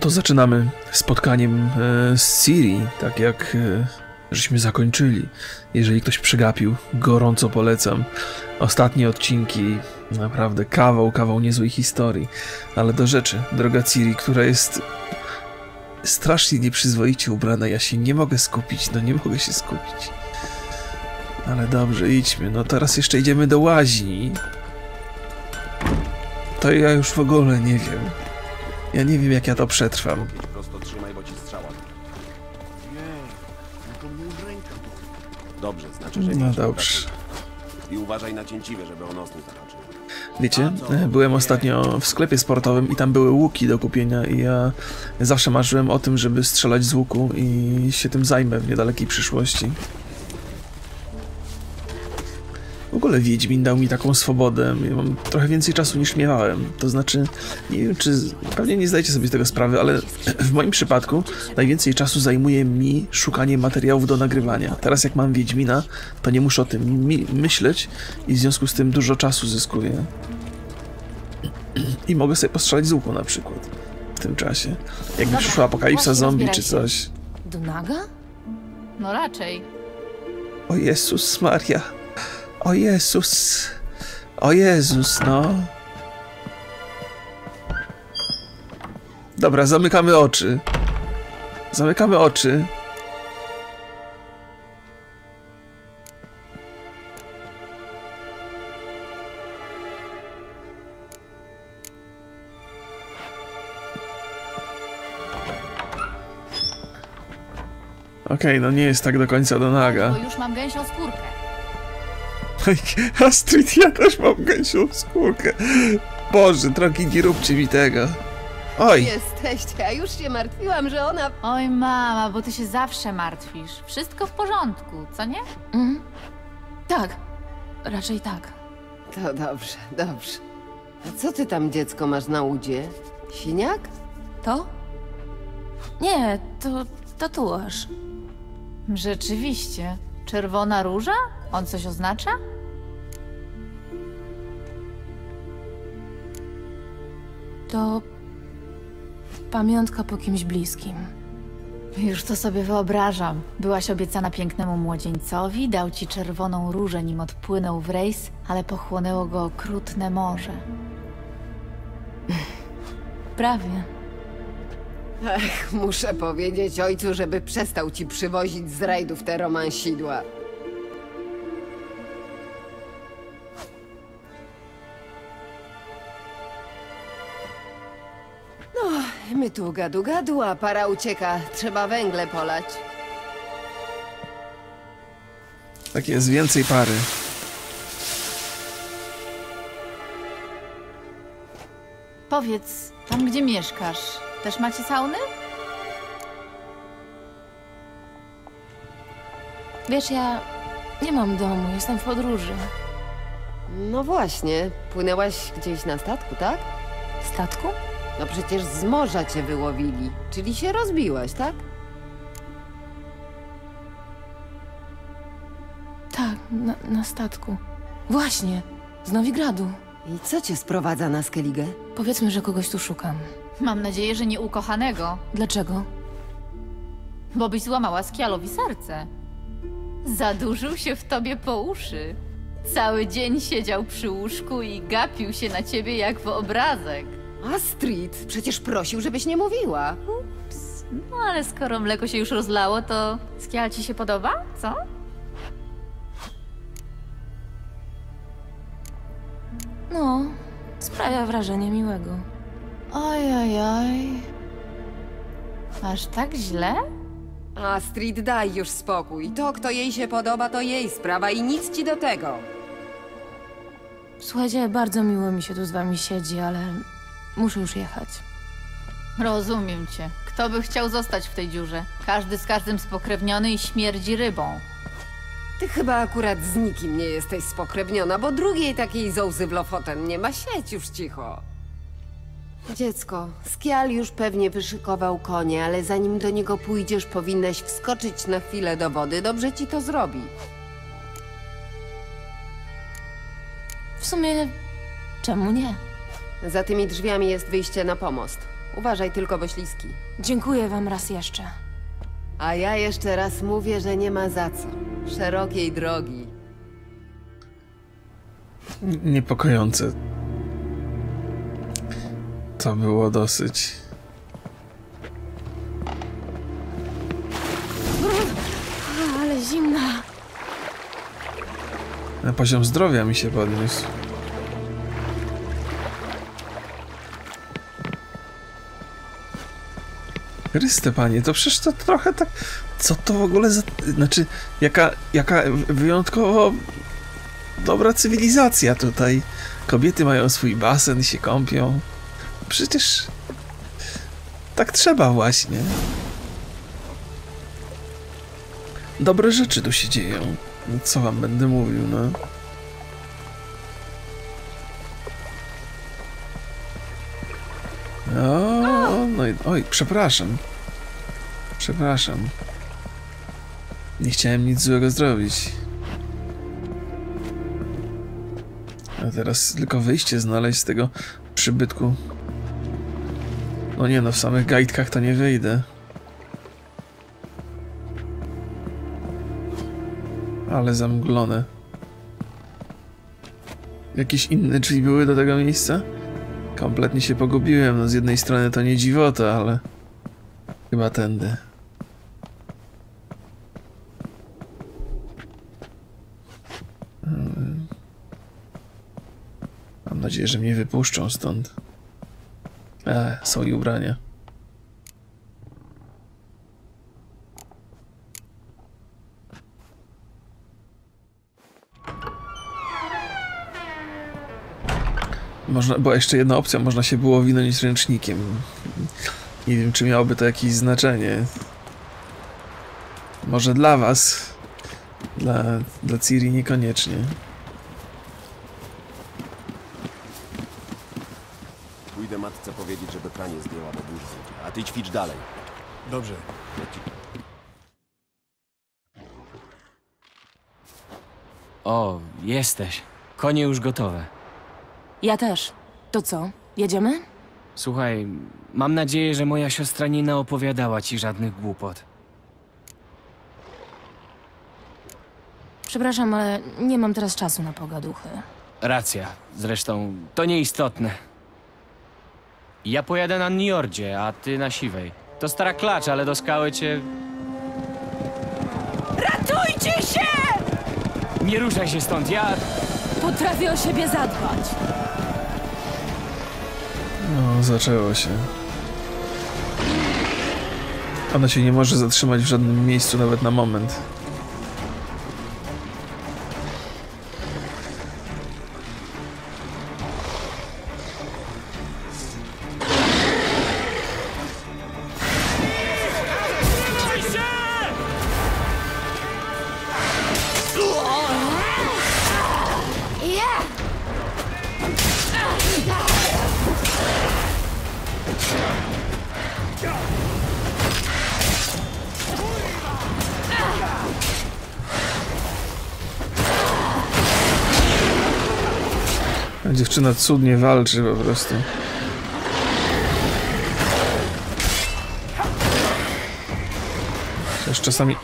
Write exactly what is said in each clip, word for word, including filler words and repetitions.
to zaczynamy spotkaniem e, z Ciri, tak jak e, żeśmy zakończyli. Jeżeli ktoś przegapił, gorąco polecam. Ostatnie odcinki, naprawdę kawał, kawał niezłej historii. Ale do rzeczy, droga Ciri, która jest strasznie nieprzyzwoicie ubrana. Ja się nie mogę skupić, no nie mogę się skupić. Ale dobrze, idźmy. No teraz jeszcze idziemy do łaźni. To ja już w ogóle nie wiem. Ja nie wiem, jak ja to przetrwam. Prosto trzymaj, bo ci strzała. Dobrze, znaczy, że No dobrze. I uważaj na cięciwe, żeby on osny zahaczył. Wiecie, byłem ostatnio w sklepie sportowym i tam były łuki do kupienia i ja zawsze marzyłem o tym, żeby strzelać z łuku i się tym zajmę w niedalekiej przyszłości. W ogóle Wiedźmin dał mi taką swobodę. Ja mam trochę więcej czasu niż miałem. To znaczy, nie wiem czy... Pewnie nie zdajecie sobie z tego sprawy, ale w moim przypadku najwięcej czasu zajmuje mi szukanie materiałów do nagrywania. Teraz jak mam Wiedźmina, to nie muszę o tym myśleć i w związku z tym dużo czasu zyskuję. I mogę sobie postrzelać z łuku na przykład w tym czasie. Jakby przyszła apokalipsa zombie czy coś. Do naga? No raczej. O Jezus Maria. O Jezus. O Jezus, no. Dobra, zamykamy oczy. Zamykamy oczy. Okej, okay, no nie jest tak do końca do naga. Bo już mam gęsią skórkę. Astrid, ja też mam gęsią skórkę. Boże, drogi, nie róbcie mi tego. Oj. Jesteście, a już się martwiłam, że ona... Oj mama, bo ty się zawsze martwisz. Wszystko w porządku, co nie? Mhm. Tak, raczej tak. To dobrze, dobrze. A co ty tam, dziecko, masz na udzie? Siniak? To? Nie, to tatuaż. Rzeczywiście. Czerwona róża? On coś oznacza? To pamiątka po kimś bliskim. Już to sobie wyobrażam. Byłaś obiecana pięknemu młodzieńcowi, dał ci czerwoną różę, nim odpłynął w rejs, ale pochłonęło go okrutne morze. Prawie. Ech, muszę powiedzieć ojcu, żeby przestał ci przywozić z rajdów te romansidła. No, my tu gadu gadu, a para ucieka. Trzeba węgle polać. Tak jest, więcej pary. Powiedz, tam gdzie mieszkasz, też macie sauny? Wiesz, ja nie mam domu, jestem w podróży. No właśnie, płynęłaś gdzieś na statku, tak? Statku? No przecież z morza cię wyłowili, czyli się rozbiłaś, tak? Tak, na, na statku. Właśnie, z Nowigradu. I co cię sprowadza na Skellige? Powiedzmy, że kogoś tu szukam. Mam nadzieję, że nie ukochanego, Dlaczego? bo byś złamała Skialowi serce. Zadurzył się w tobie po uszy. Cały dzień siedział przy łóżku i gapił się na ciebie jak w obrazek. Astrid, przecież prosił, żebyś nie mówiła. Ups, no ale skoro mleko się już rozlało, to Skial ci się podoba, co? No, sprawia wrażenie miłego. Oj, oj, oj. Aż tak źle? Astrid, daj już spokój. To, kto jej się podoba, to jej sprawa i nic ci do tego. Słuchajcie, bardzo miło mi się tu z wami siedzi, ale muszę już jechać. Rozumiem cię. Kto by chciał zostać w tej dziurze? Każdy z każdym spokrewniony i śmierdzi rybą. Ty chyba akurat z nikim nie jesteś spokrewniona, bo drugiej takiej zołzy w Lofoten nie ma. Siedź już cicho. Dziecko, Skial już pewnie wyszykował konie, ale zanim do niego pójdziesz, powinnaś wskoczyć na chwilę do wody. Dobrze ci to zrobi. W sumie, czemu nie? Za tymi drzwiami jest wyjście na pomost. Uważaj tylko, bo śliski. Dziękuję wam raz jeszcze. A ja jeszcze raz mówię, że nie ma za co. Szerokiej drogi. Niepokojące. To było dosyć. Ale zimna. Na poziom zdrowia mi się podniósł. Chryste panie, to przecież to trochę tak... Co to w ogóle za... Znaczy, jaka, jaka wyjątkowo dobra cywilizacja tutaj. Kobiety mają swój basen, się kąpią. Przecież... Tak trzeba właśnie. Dobre rzeczy tu się dzieją. No, co wam będę mówił, no. O, no i, oj, przepraszam. Przepraszam. Nie chciałem nic złego zrobić. A teraz tylko wyjście znaleźć z tego przybytku. No nie no, w samych gajdkach to nie wyjdę. Ale zamglone. Jakieś inne drzwi były do tego miejsca? Kompletnie się pogubiłem. No z jednej strony to nie dziwota, ale... Chyba tędy. Mam nadzieję, że mnie wypuszczą stąd. E, są i ubrania. Można, była jeszcze jedna opcja, można się było winąć ręcznikiem. Nie wiem, czy miałoby to jakieś znaczenie. Może dla was. Dla, dla Ciri niekoniecznie. Pójdę matce powiedzieć, żeby pranie zdjęła, bo burza idzie. A ty ćwicz dalej. Dobrze. O, jesteś. Konie już gotowe. Ja też. To co? Jedziemy? Słuchaj, mam nadzieję, że moja siostra nie naopowiadała ci żadnych głupot. Przepraszam, ale nie mam teraz czasu na pogaduchy. Racja. Zresztą to nieistotne. Ja pojadę na Niordzie, a ty na Siwej. To stara klacz, ale do skały cię... Ratujcie się! Nie ruszaj się stąd, ja... Potrafię o siebie zadbać. No, zaczęło się. Ona się nie może zatrzymać w żadnym miejscu, nawet na moment. Dziewczyna cudnie walczy po prostu. Chociaż czasami...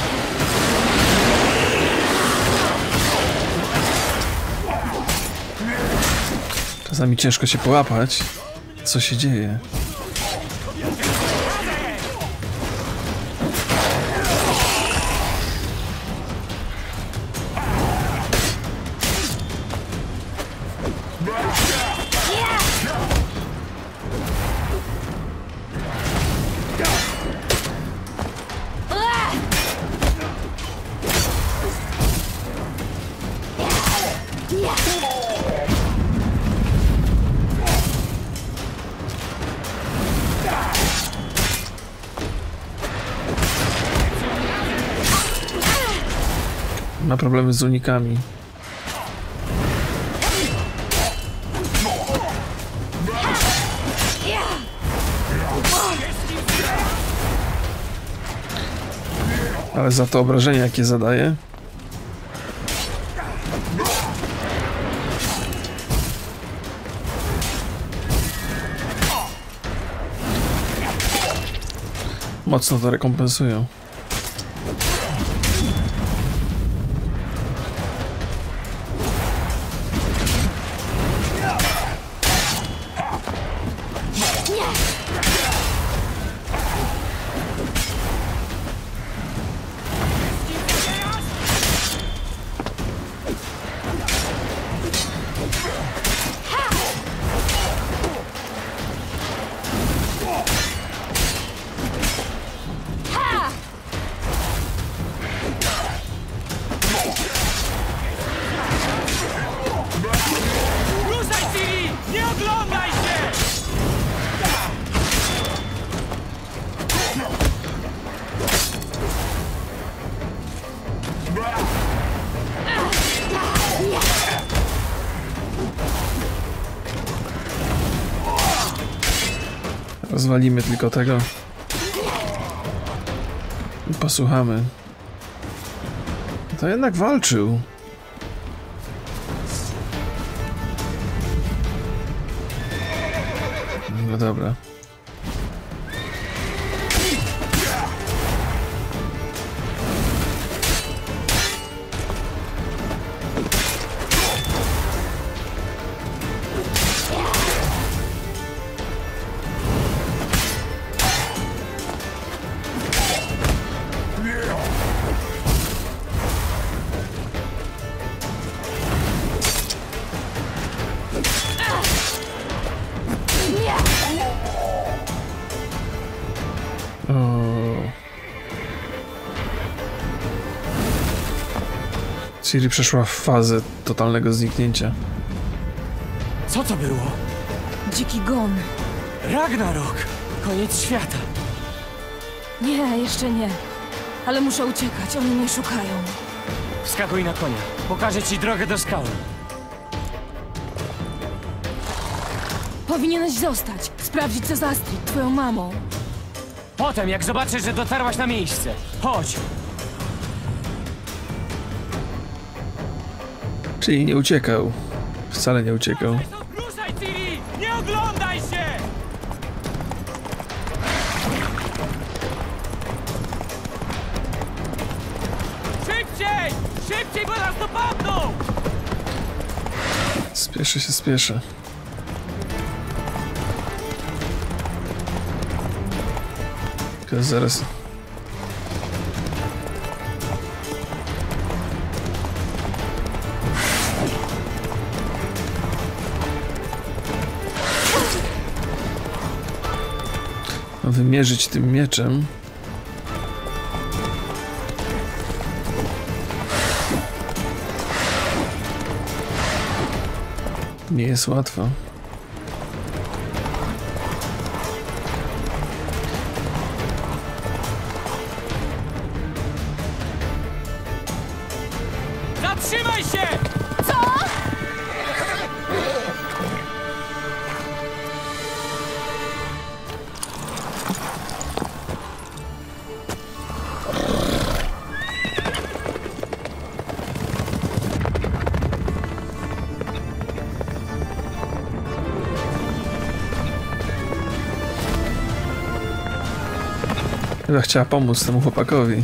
Czasami ciężko się połapać, co się dzieje. Ma problemy z unikami. Ale za to obrażenia, jakie zadaje. mocno to rekompensują. Rozwalimy tylko tego. I posłuchamy. To jednak walczył. No dobra. Ciri przeszła w fazę totalnego zniknięcia. Co to było? Dziki gon. Ragnarok! Koniec świata! Nie, jeszcze nie. Ale muszę uciekać, oni mnie szukają. Wskakuj na konia. Pokażę ci drogę do skały. Powinieneś zostać, sprawdzić co z Astrid, twoją mamą. Potem, jak zobaczysz, że dotarłaś na miejsce. Chodź! Czyli nie uciekał. Wcale nie uciekał. Ruszaj, Ciri! Nie oglądaj się! Szybciej! Szybciej, bo nas dopadną! Spieszę się, spieszę. Tylko zaraz... Wymierzyć tym mieczem. Nie jest łatwo. Zatrzymaj się! Chyba chciała pomóc temu chłopakowi.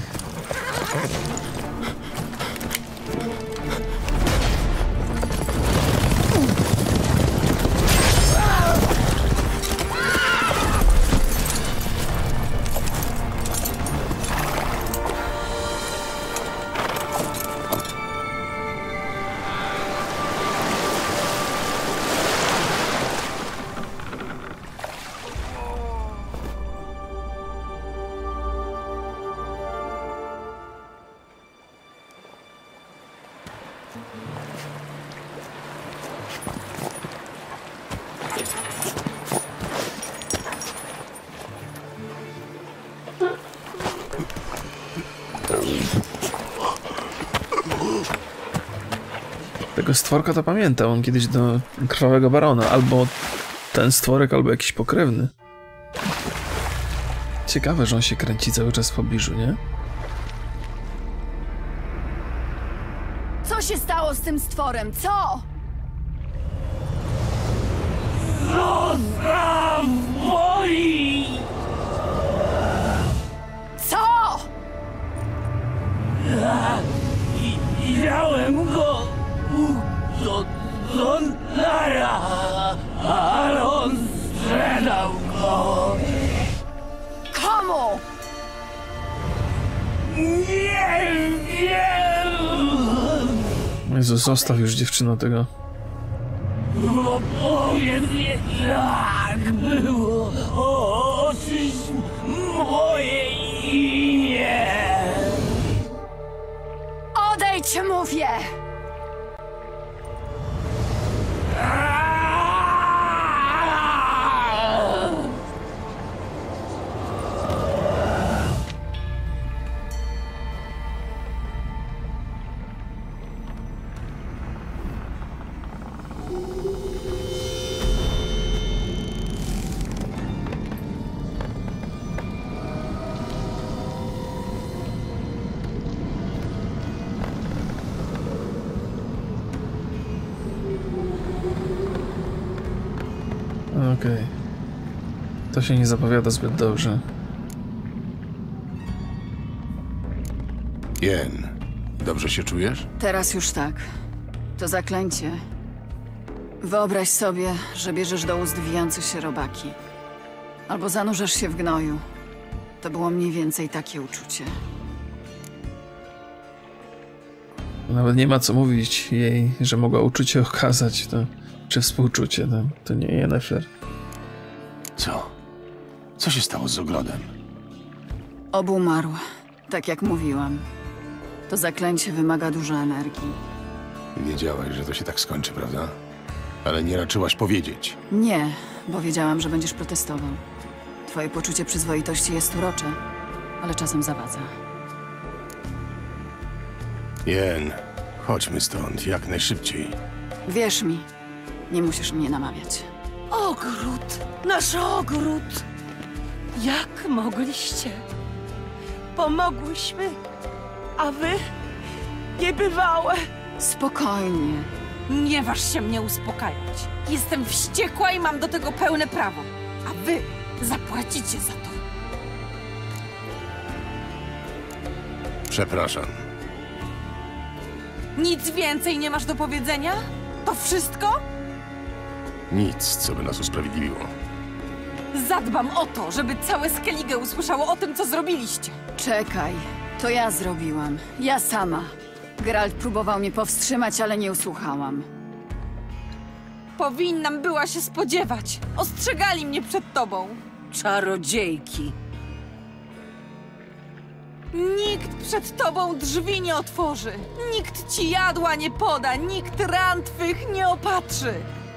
Tego stworka to pamiętam, on kiedyś do Krwawego Barona, albo ten stworek, albo jakiś pokrewny. Ciekawe, że on się kręci cały czas w pobliżu, nie? Co się stało z tym stworem? Co? Rozpraw boi! Nie wiem! Jezu, zostaw już dziewczyno tego. No powiedz mi, jak było, oczyść moje imię! Odejdź, mówię! Okej. Okay. To się nie zapowiada zbyt dobrze. Jen, dobrze się czujesz? Teraz już tak. To zaklęcie. Wyobraź sobie, że bierzesz do ust wijące się robaki. Albo zanurzasz się w gnoju. To było mniej więcej takie uczucie. Nawet nie ma co mówić jej, że mogła uczucie okazać, to, czy współczucie. To, to nie Yennefer. Co? Co się stało z ogrodem? Obumarł, tak jak mówiłam. To zaklęcie wymaga dużo energii. Wiedziałaś, że to się tak skończy, prawda? Ale nie raczyłaś powiedzieć. Nie, bo wiedziałam, że będziesz protestował. Twoje poczucie przyzwoitości jest urocze, ale czasem zawadza. Jen, chodźmy stąd jak najszybciej. Wierz mi, nie musisz mnie namawiać. Ogród! Nasz ogród! Jak mogliście? Pomogłyśmy, a wy? Niebywałe! Spokojnie. Nie waż się mnie uspokajać. Jestem wściekła i mam do tego pełne prawo. A wy zapłacicie za to. Przepraszam. Nic więcej nie masz do powiedzenia? To wszystko? Nic, co by nas usprawiedliwiło. Zadbam o to, żeby całe Skellige usłyszało o tym, co zrobiliście. Czekaj, to ja zrobiłam. Ja sama. Geralt próbował mnie powstrzymać, ale nie usłuchałam. Powinnam była się spodziewać. Ostrzegali mnie przed tobą. Czarodziejki. Nikt przed tobą drzwi nie otworzy. Nikt ci jadła nie poda. Nikt ran twych nie opatrzy.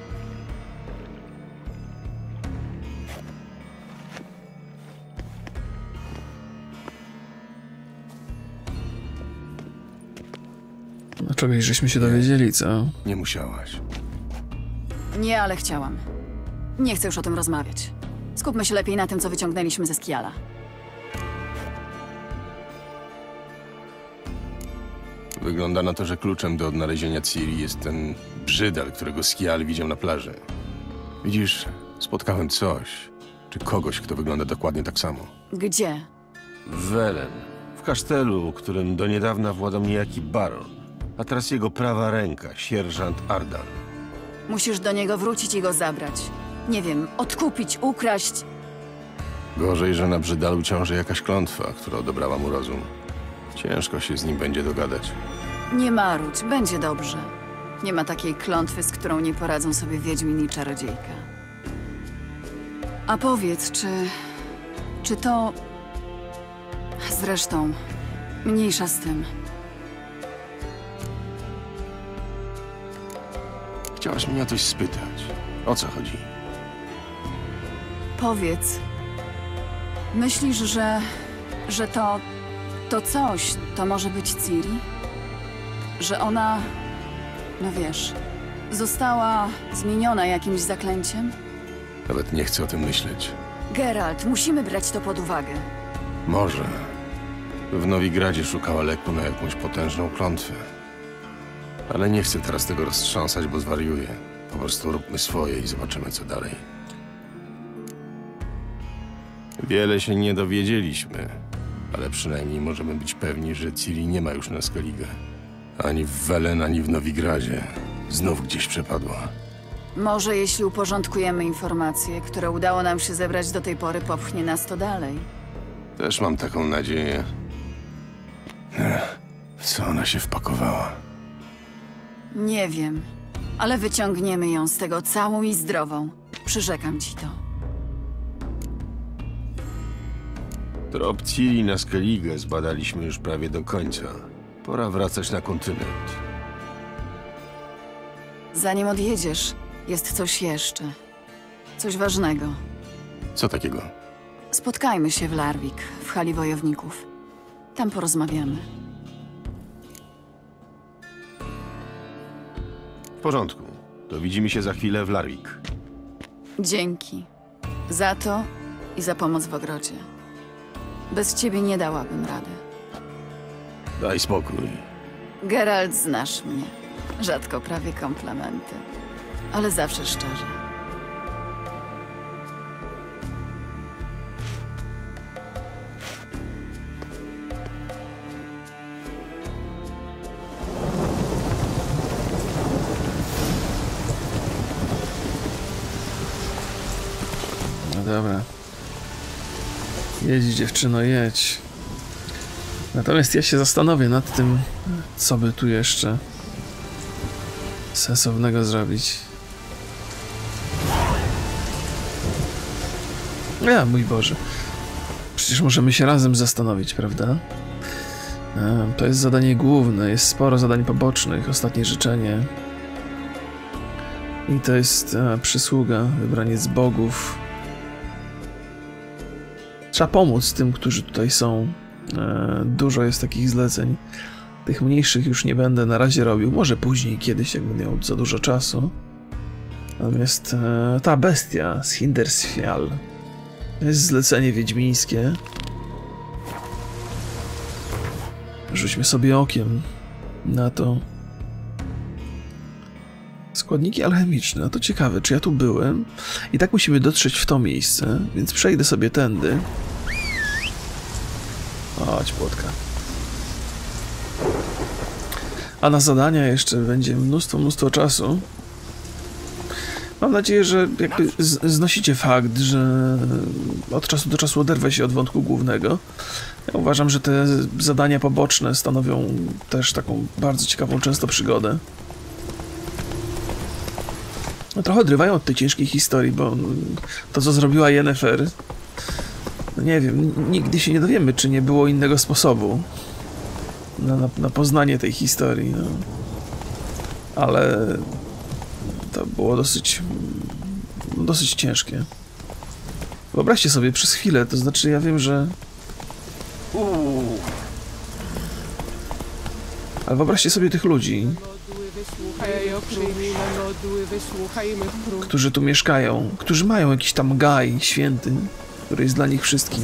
No czegoś żeśmy się dowiedzieli, co? Nie musiałaś. Nie, ale chciałam. Nie chcę już o tym rozmawiać. Skupmy się lepiej na tym, co wyciągnęliśmy ze Skiala. Wygląda na to, że kluczem do odnalezienia Ciri jest ten brzydal, którego Skial widział na plaży. Widzisz, spotkałem coś, czy kogoś, kto wygląda dokładnie tak samo. Gdzie? W Welen, w kasztelu, którym do niedawna władał niejaki baron, a teraz jego prawa ręka, sierżant Ardan. Musisz do niego wrócić i go zabrać. Nie wiem, odkupić, ukraść. Gorzej, że na brzydalu ciąży jakaś klątwa, która odebrała mu rozum. Ciężko się z nim będzie dogadać. Nie marudź, będzie dobrze. Nie ma takiej klątwy, z którą nie poradzą sobie wiedźmin i czarodziejka. A powiedz, czy... czy to... Zresztą, mniejsza z tym. Chciałaś mnie o coś spytać. O co chodzi? Powiedz. Myślisz, że... że to... to coś to może być Ciri? Że ona... no wiesz... została zmieniona jakimś zaklęciem? Nawet nie chcę o tym myśleć. Geralt, musimy brać to pod uwagę. Może. W Nowigradzie szukała leku na jakąś potężną klątwę. Ale nie chcę teraz tego roztrząsać, bo zwariuję. Po prostu róbmy swoje i zobaczymy, co dalej. Wiele się nie dowiedzieliśmy, ale przynajmniej możemy być pewni, że Ciri nie ma już na Skellige. Ani w Welen, ani w Nowigradzie. Znów gdzieś przepadła. Może jeśli uporządkujemy informacje, które udało nam się zebrać do tej pory, popchnie nas to dalej. Też mam taką nadzieję. Ech, w co ona się wpakowała? Nie wiem, ale wyciągniemy ją z tego całą i zdrową. Przyrzekam ci to. Trop Ciri na Skellige zbadaliśmy już prawie do końca. Pora wracać na kontynent. Zanim odjedziesz, jest coś jeszcze. Coś ważnego. Co takiego? Spotkajmy się w Larvik, w hali wojowników. Tam porozmawiamy. W porządku. To widzimy się za chwilę w Larvik. Dzięki. Za to i za pomoc w ogrodzie. Bez ciebie nie dałabym rady. Daj spokój. Geralt, znasz mnie. Rzadko prawie komplementy, ale zawsze szczerze. No dobra. Jedź, dziewczyno, jedź. Natomiast ja się zastanowię nad tym, co by tu jeszcze sensownego zrobić. Ja, mój Boże. Przecież możemy się razem zastanowić, prawda? To jest zadanie główne, jest sporo zadań pobocznych, ostatnie życzenie. I to jest a, przysługa, wybranie z bogów. Trzeba pomóc tym, którzy tutaj są. E, dużo jest takich zleceń. Tych mniejszych już nie będę na razie robił. Może później, kiedyś, jakbym miał za dużo czasu. Natomiast e, ta bestia z Hindersfjall. To jest zlecenie wiedźmińskie. Rzućmy sobie okiem na to. Składniki alchemiczne. No to ciekawe, czy ja tu byłem. I tak musimy dotrzeć w to miejsce, więc przejdę sobie tędy. Chodź, płotka. A na zadania jeszcze będzie mnóstwo, mnóstwo czasu. Mam nadzieję, że jakby znosicie fakt, że od czasu do czasu oderwę się od wątku głównego. Ja uważam, że te zadania poboczne stanowią też taką bardzo ciekawą często przygodę. No, trochę odrywają od tej ciężkiej historii, bo to, co zrobiła Yennefer, no nie wiem, nigdy się nie dowiemy, czy nie było innego sposobu na, na, na poznanie tej historii, no. Ale to było dosyć dosyć ciężkie. Wyobraźcie sobie przez chwilę, to znaczy ja wiem, że ale wyobraźcie sobie tych ludzi, którzy tu mieszkają, którzy mają jakiś tam gaj święty, który jest dla nich wszystkim.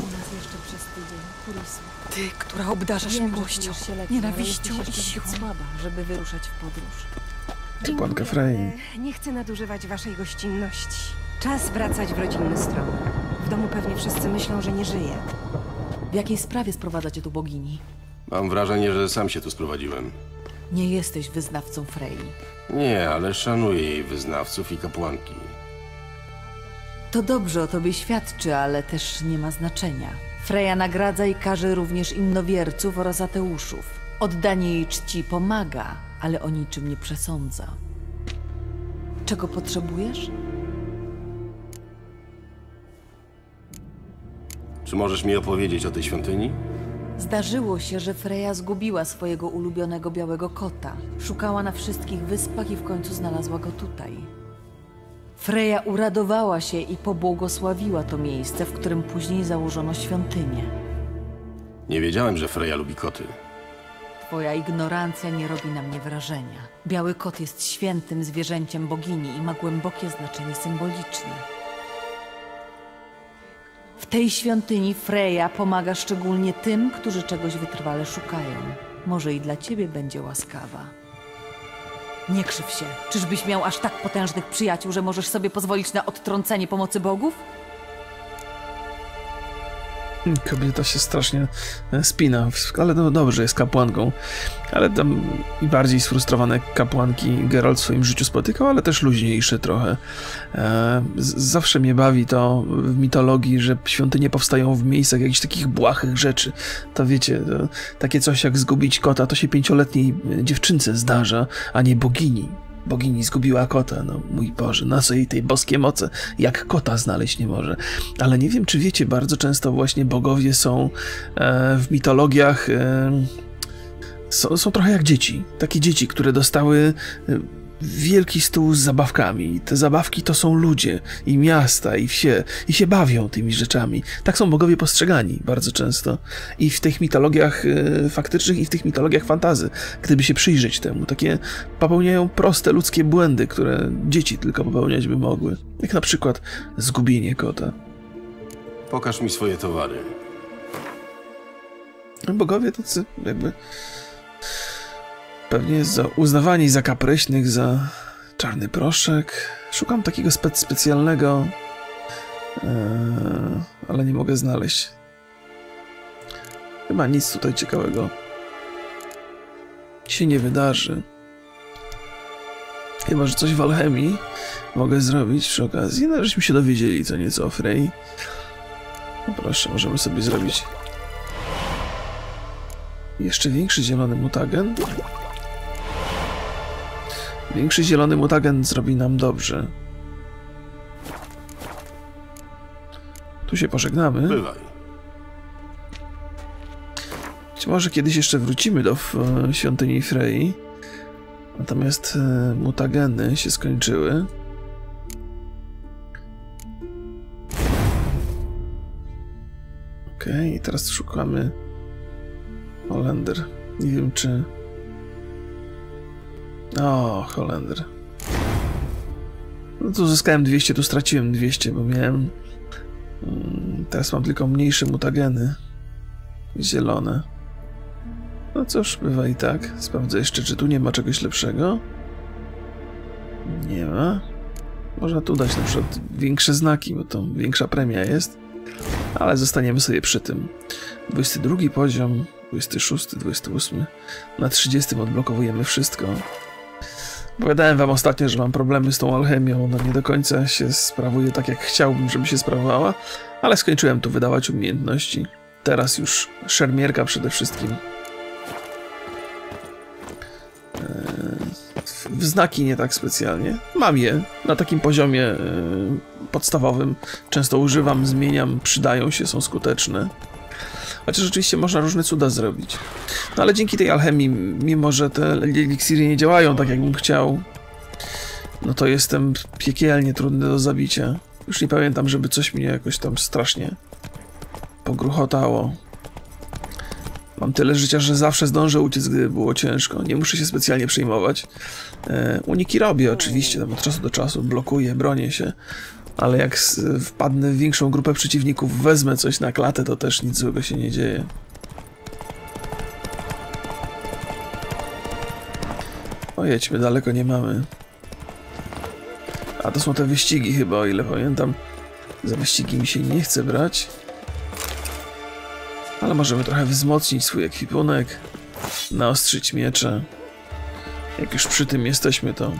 Ty, która obdarzasz miłością, nienawiścią i siłą. Słaba, żeby wyruszać w podróż. Kapłanka Frey. Nie chcę nadużywać waszej gościnności. Czas wracać w rodzinny stron. W domu pewnie wszyscy myślą, że nie żyje. W jakiej sprawie sprowadzacie tu bogini? Mam wrażenie, że sam się tu sprowadziłem. Nie jesteś wyznawcą Frey. Nie, ale szanuję jej wyznawców i kapłanki. To dobrze o tobie świadczy, ale też nie ma znaczenia. Freja nagradza i karze również innowierców oraz ateuszów. Oddanie jej czci pomaga, ale o niczym nie przesądza. Czego potrzebujesz? Czy możesz mi opowiedzieć o tej świątyni? Zdarzyło się, że Freja zgubiła swojego ulubionego białego kota. Szukała na wszystkich wyspach i w końcu znalazła go tutaj. Freja uradowała się i pobłogosławiła to miejsce, w którym później założono świątynię. Nie wiedziałem, że Freja lubi koty. Twoja ignorancja nie robi na mnie wrażenia. Biały kot jest świętym zwierzęciem bogini i ma głębokie znaczenie symboliczne. W tej świątyni Freja pomaga szczególnie tym, którzy czegoś wytrwale szukają. Może i dla ciebie będzie łaskawa. Nie krzyw się. Czyżbyś miał aż tak potężnych przyjaciół, że możesz sobie pozwolić na odtrącenie pomocy bogów? Kobieta się strasznie spina, ale no dobrze, jest kapłanką. Ale tam i bardziej sfrustrowane kapłanki Geralt w swoim życiu spotykał, ale też luźniejsze trochę. E, zawsze mnie bawi to w mitologii, że świątynie powstają w miejscach jakichś takich błahych rzeczy. To wiecie, to, takie coś jak zgubić kota, to się pięcioletniej dziewczynce zdarza, a nie bogini. Bogini zgubiła kota, no mój Boże, na co jej tej boskie moce, jak kota znaleźć nie może. Ale nie wiem, czy wiecie, bardzo często właśnie bogowie są e, w mitologiach, e, są, są trochę jak dzieci. Takie dzieci, które dostały e, wielki stół z zabawkami. Te zabawki to są ludzie i miasta i wsie i się bawią tymi rzeczami. Tak są bogowie postrzegani bardzo często. I w tych mitologiach e, faktycznych i w tych mitologiach fantazy, gdyby się przyjrzeć temu. Takie popełniają proste ludzkie błędy, które dzieci tylko popełniać by mogły. Jak na przykład zgubienie kota. Pokaż mi swoje towary. Bogowie tacy jakby pewnie za uznawani za kapryśnych, za czarny proszek. Szukam takiego spe specjalnego, ee, ale nie mogę znaleźć. Chyba nic tutaj ciekawego się nie wydarzy. Chyba że coś w alchemii mogę zrobić przy okazji. No, żeśmy się dowiedzieli co nieco o Frey. No proszę, możemy sobie zrobić jeszcze większy zielony mutagen. Większy zielony mutagen zrobi nam dobrze. Tu się pożegnamy. Bywaj. Być może kiedyś jeszcze wrócimy do e, świątyni Frey. Natomiast e, mutageny się skończyły. Okej, okay, teraz szukamy Holender. Nie wiem czy... O, Holender. No tu zyskałem dwieście, tu straciłem dwieście, bo miałem... Teraz mam tylko mniejsze mutageny. Zielone. No cóż, bywa i tak. Sprawdzę jeszcze, czy tu nie ma czegoś lepszego. Nie ma. Można tu dać na przykład większe znaki, bo to większa premia jest. Ale zostaniemy sobie przy tym. dwudziesty drugi poziom, dwudziesty szósty, dwudziesty ósmy. Na trzydziestym odblokowujemy wszystko. Opowiadałem wam ostatnio, że mam problemy z tą alchemią. Ona nie do końca się sprawuje tak, jak chciałbym, żeby się sprawowała. Ale skończyłem tu wydawać umiejętności. Teraz już szermierka przede wszystkim. W znaki nie tak specjalnie. Mam je na takim poziomie podstawowym. Często używam, zmieniam, przydają się, są skuteczne. Chociaż rzeczywiście można różne cuda zrobić. No ale dzięki tej alchemii, mimo że te eliksiry nie działają tak, jakbym chciał, no to jestem piekielnie trudny do zabicia. Już nie pamiętam, żeby coś mnie jakoś tam strasznie pogruchotało. Mam tyle życia, że zawsze zdążę uciec, gdyby było ciężko. Nie muszę się specjalnie przejmować. E, uniki robię oczywiście, tam od czasu do czasu blokuję, bronię się. Ale jak wpadnę w większą grupę przeciwników, wezmę coś na klatę, to też nic złego się nie dzieje. O, jedźmy, daleko nie mamy. A to są te wyścigi chyba, o ile pamiętam. Za wyścigi mi się nie chce brać. Ale możemy trochę wzmocnić swój ekwipunek, naostrzyć miecze. Jak już przy tym jesteśmy, to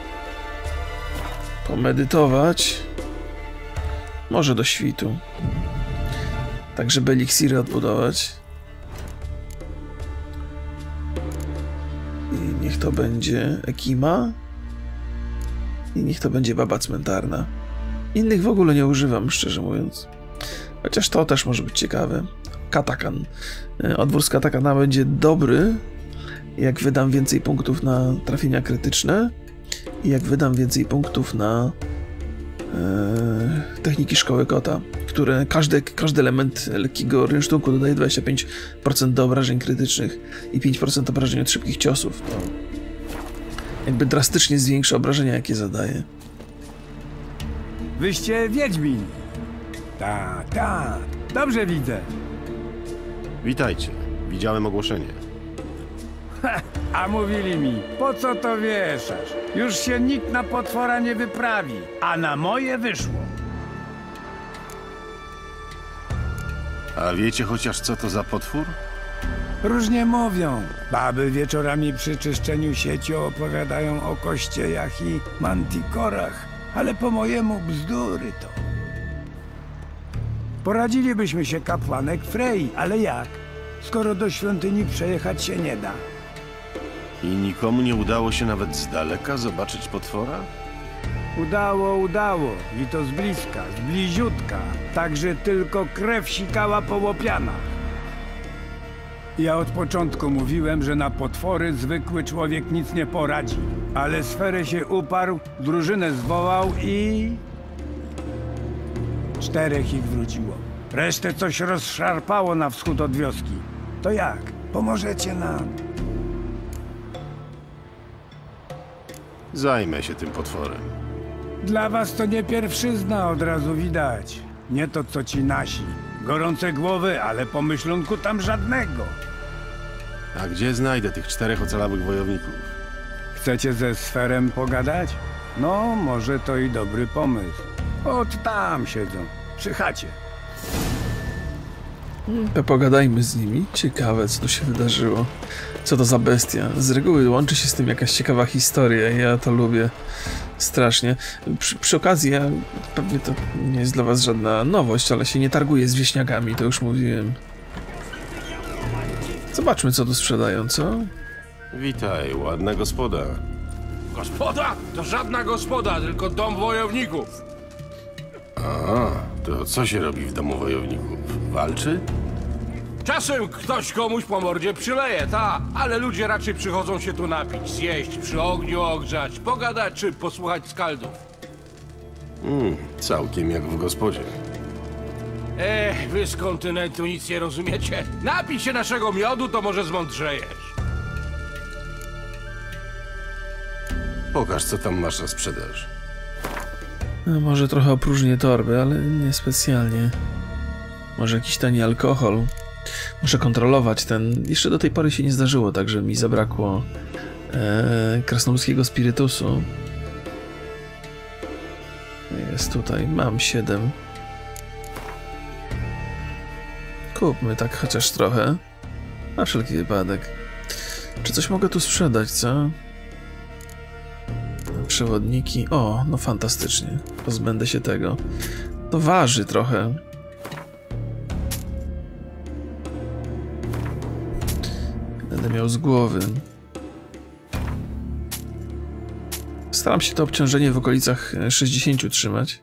pomedytować. Może do świtu. Tak, żeby eliksiry odbudować. I niech to będzie Ekima. I niech to będzie baba cmentarna. Innych w ogóle nie używam, szczerze mówiąc. Chociaż to też może być ciekawe. Katakan. Odwór z katakana będzie dobry, jak wydam więcej punktów na trafienia krytyczne i jak wydam więcej punktów na e, techniki szkoły kota, które każdy, każdy element lekkiego rynsztunku dodaje dwadzieścia pięć procent do obrażeń krytycznych i pięć procent obrażeń od szybkich ciosów. To jakby drastycznie zwiększa obrażenia, jakie zadaje. Wyście Wiedźmin. Tak, tak. Dobrze widzę. Witajcie. Widziałem ogłoszenie. Ha, a mówili mi, po co to wieszasz? Już się nikt na potwora nie wyprawi, a na moje wyszło. A wiecie chociaż co to za potwór? Różnie mówią. Baby wieczorami przy czyszczeniu sieci opowiadają o kościejach i mantikorach, ale po mojemu bzdury to. Poradzilibyśmy się kapłanek Frey, ale jak? Skoro do świątyni przejechać się nie da. I nikomu nie udało się nawet z daleka zobaczyć potwora? Udało, udało. I to z bliska, z bliziutka. Tak, że tylko krew sikała po łopianach. Ja od początku mówiłem, że na potwory zwykły człowiek nic nie poradzi. Ale Sferę się uparł, drużynę zwołał i... Czterech ich wróciło. Resztę coś rozszarpało na wschód od wioski. To jak? Pomożecie nam? Zajmę się tym potworem. Dla was to nie pierwszyzna, od razu widać. Nie to co ci nasi. Gorące głowy, ale pomyślunku tam żadnego. A gdzie znajdę tych czterech ocalałych wojowników? Chcecie ze Sferem pogadać? No, może to i dobry pomysł. Od tam siedzą, przy chacie. To pogadajmy z nimi. Ciekawe, co tu się wydarzyło. Co to za bestia? Z reguły łączy się z tym jakaś ciekawa historia. Ja to lubię strasznie. Przy, przy okazji, ja, pewnie to nie jest dla was żadna nowość, ale się nie targuję z wieśniakami, to już mówiłem. Zobaczmy, co tu sprzedają, co? Witaj, ładna gospoda. Gospoda? To żadna gospoda, tylko dom wojowników. A, to co się robi w domu wojowników? Walczy? Czasem ktoś komuś po mordzie przyleje, ta, ale ludzie raczej przychodzą się tu napić, zjeść, przy ogniu ogrzać, pogadać czy posłuchać skaldów. Mm, całkiem jak w gospodzie. Ech, wy z kontynentu nic nie rozumiecie. Napij się naszego miodu, to może zmądrzejesz. Pokaż, co tam masz na sprzedaż. No, może trochę opróżnię torby, ale nie specjalnie. Może jakiś tani alkohol. Muszę kontrolować ten... Jeszcze do tej pory się nie zdarzyło, także mi zabrakło e, krasnoludzkiego spirytusu. Jest tutaj, mam siedem. Kupmy tak chociaż trochę. Na wszelki wypadek. Czy coś mogę tu sprzedać, co? Przewodniki. O, no fantastycznie. Pozbędę się tego. To waży trochę. Będę miał z głowy. Staram się to obciążenie w okolicach sześćdziesięciu trzymać.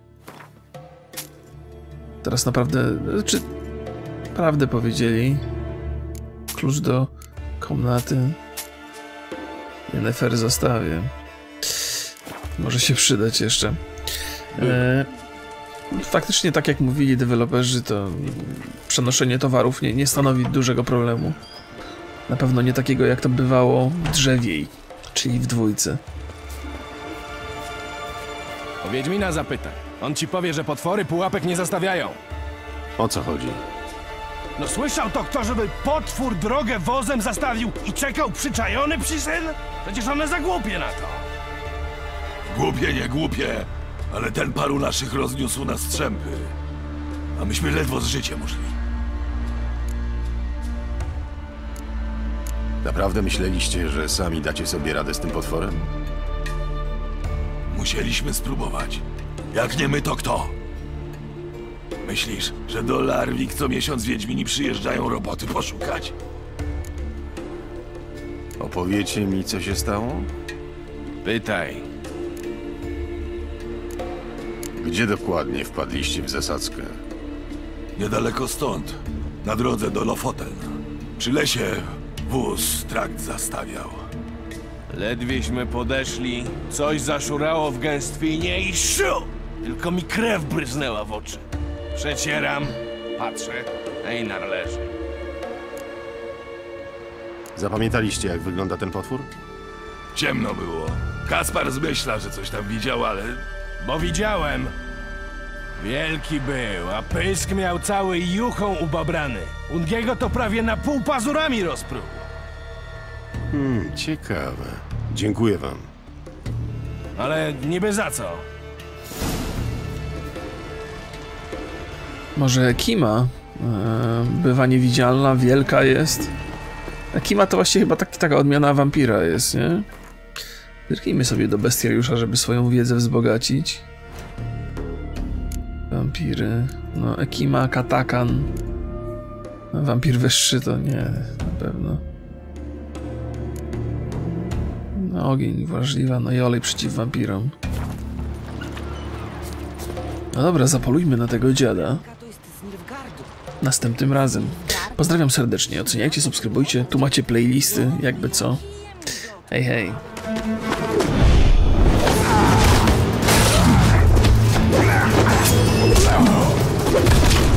Teraz naprawdę... Czy... Prawdę powiedzieli. Klucz do komnaty. Yennefer zostawię. Może się przydać jeszcze. E, faktycznie, tak jak mówili deweloperzy, to przenoszenie towarów nie, nie stanowi dużego problemu. Na pewno nie takiego, jak to bywało w Drzewiej, czyli w dwójce. O Wiedźmina zapytaj. On ci powie, że potwory pułapek nie zastawiają. O co chodzi? No słyszał to kto, żeby potwór drogę wozem zastawił i czekał przyczajony przy syn? Przecież one za głupie na to. Głupie, nie głupie, ale ten paru naszych rozniósł na strzępy. A myśmy ledwo z życiem uszli. Naprawdę myśleliście, że sami dacie sobie radę z tym potworem? Musieliśmy spróbować. Jak nie my, to kto? Myślisz, że do Larwik co miesiąc Wiedźmini przyjeżdżają roboty poszukać? Opowiecie mi, co się stało? Pytaj. Gdzie dokładnie wpadliście w zasadzkę? Niedaleko stąd, na drodze do Lofoten. Przy lesie wóz trakt zastawiał. Ledwieśmy podeszli, coś zaszurało w gęstwinie i szu! Tylko mi krew bryznęła w oczy. Przecieram, patrzę, Einar leży. Zapamiętaliście, jak wygląda ten potwór? Ciemno było. Kaspar zmyśla, że coś tam widział, ale... Bo widziałem. Wielki był, a pysk miał cały juchą ubabrany. Ungiego to prawie na pół pazurami rozpruł. Hmm, ciekawe. Dziękuję wam. Ale niby za co? Może Kima Bywa niewidzialna, wielka jest. Ekima to właściwie chyba taki, taka odmiana wampira jest, nie? Zerknijmy sobie do bestiariusza, żeby swoją wiedzę wzbogacić. Wampiry. No, Ekima, Katakan. No, wampir wyższy to nie, na pewno. No, ogień wrażliwa, no i olej przeciw wampirom. No dobra, zapolujmy na tego dziada. Następnym razem. Pozdrawiam serdecznie, oceniajcie, subskrybujcie, tu macie playlisty, jakby co. Hej, hej. Oh!